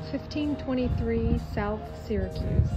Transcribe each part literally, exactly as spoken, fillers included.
fifteen twenty-three South Syracuse.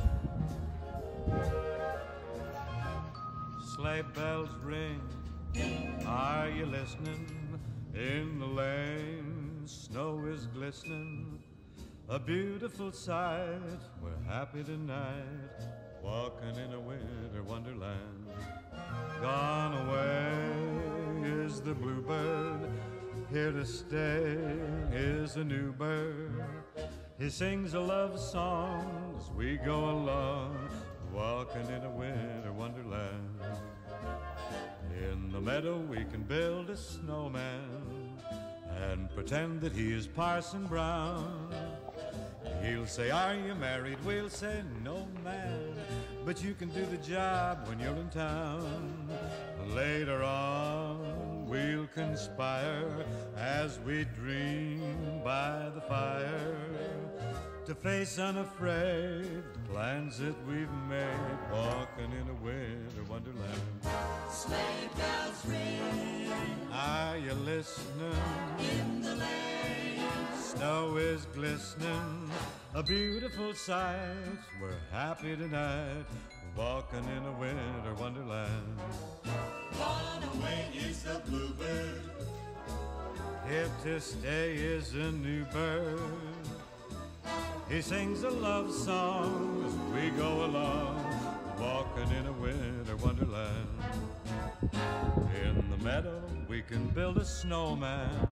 Sleigh bells ring, are you listening? In the lane, snow is glistening, a beautiful sight. We're happy tonight, walking in a winter wonderland. Gone away is the bluebird, here to stay is a new bird. He sings a love song as we go along, walking in a winter wonderland. In the meadow we can build a snowman and pretend that he is Parson Brown. He'll say, are you married? We'll say, no, man, but you can do the job when you're in town. Later on we'll conspire as we dream by the fire to face unafraid the plans that we've made, walking in a winter wonderland. Sleigh bells ring, are you listening? In the lane, snow is glistening, a beautiful sight. We're happy tonight, walking in a winter wonderland. gone away is the bluebird, Here to stay is a new bird. He sings a love song as we go along, walking in a winter wonderland. In the meadow we can build a snowman